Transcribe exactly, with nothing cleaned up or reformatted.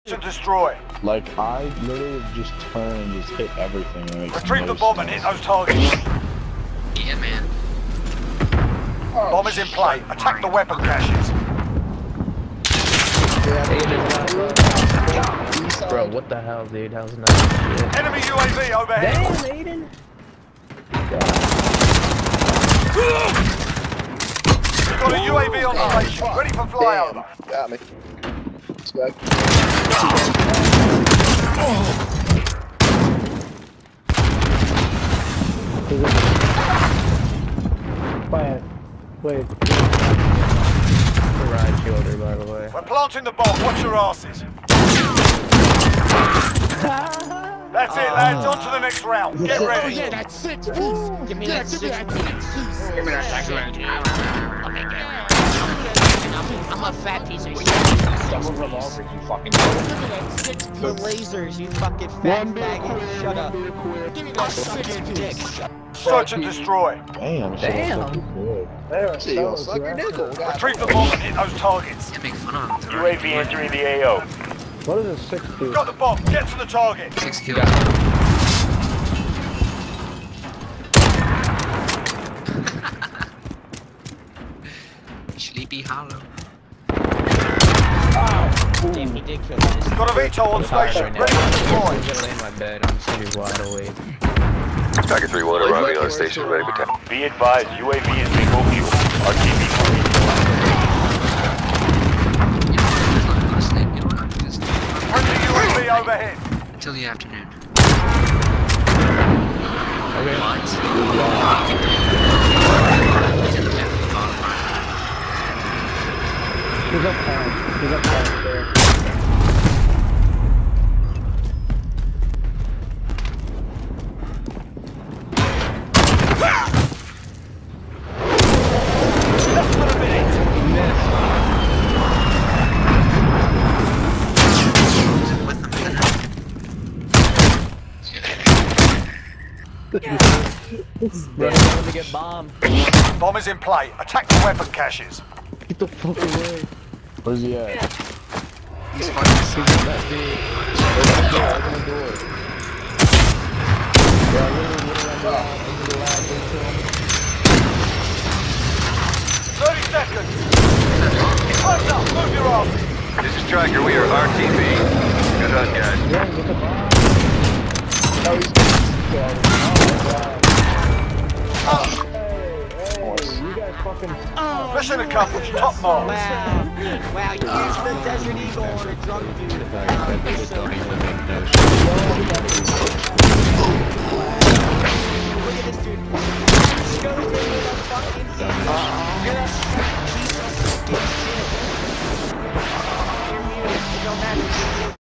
To destroy. Like, I literally just turn and just hit everything. And it Retrieve no the bomb sense. and hit those targets. Yeah, man. Oh, bomb is in play. Attack the weapon caches. Bro, what the hell, dude? How's not shit? Enemy U A V overhead. Damn, Aiden. We've got a U A V on station, ready for flyover. Got me. Respect. Quiet. Wait. Right shoulder, by the way. We're planting the bomb. Watch your asses. That's it, lads. On to the next round. Get ready. Yeah, that's six piece. Give me Yeah, that give me six that piece. six piece. Give me that six piece. Okay, good. I'm a fat piece of shit. Double revolver, you fucking Give me that six piece. The lasers, you fucking fat faggot. Shut up. Give me that six piece. Search and destroy. Damn, shit, Damn. that's fucking good. See, you'll suck your nickel. Retrieve the bomb and hit those targets. You make fun of him. U A V entering the A O. What is a six two? Got the bomb. Get to the target. Six kills. Sleepy Hollow. Damn, he did kill me. Got a veto on station. Ready to deploy. I'm gonna lay in my bed. I'm just gonna be wide awake. Tiger three one arriving on station, ready for tap. Be advised, U A V is bingo fuel. R T B free. You know what? I'm not gonna sleep. You know what? I'm just Friendly U A V overhead. until the afternoon. Okay. What? He's in the back of the bottom. He's up top. He's up top there. Less than a minute. With them in Bro, he's going to get bombed. Bomb is in play. Attack the weapon caches. Get the fuck away. Where's he at? He's fighting. He's in that big. Open the door, open the door. Yeah, I literally went around the lab, into the lab, into him. thirty seconds. Time's up. Move your ass. This is Striker, we are R T B. Good hunt, guys. Yeah, get the bomb. Oh, he's Oh, hey, hey, you guys fucking... Mission accomplished. Top marks. Wow. Wow, you used the Desert Eagle on a drunk dude. Don't even make no shit.